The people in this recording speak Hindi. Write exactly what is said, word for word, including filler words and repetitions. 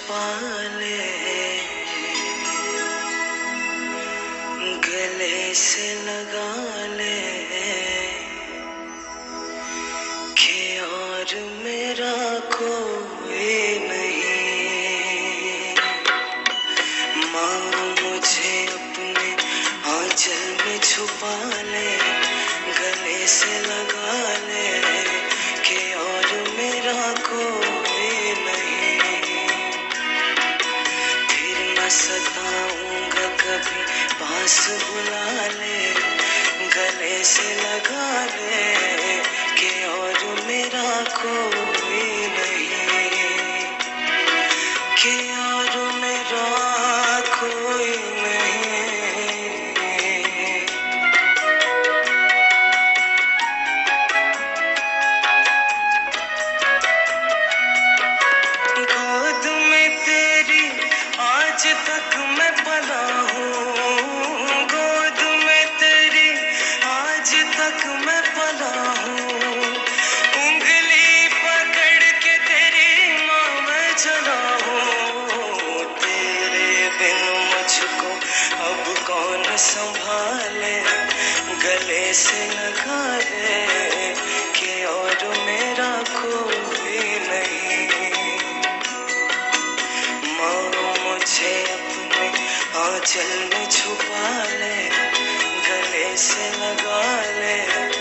छुपा ले, गले से लगा ले कि और मेरा कोई नहीं। माँ मुझे अपने आंचल में छुपा ले, गले से लगा ले कि और मेरा कोई नहीं। फिर न सताऊंगा कभी, पास बुला ले, गले से लगा ले कि और मेरा कोई नहीं, कि और मेरा कोई नहीं। गोद में तेरी आज तक मैं पला हूँ, गोद में तेरी आज तक मैं पला हूँ। उंगली पकड़ के तेरी माँ मैं चला हूँ। तेरे बिन मुझको अब कौन संभाले, गले से लगा ले कि और मेरा कोई नहीं। माँ मुझे अपने आंचल में छुपा ले, गले से लगा ले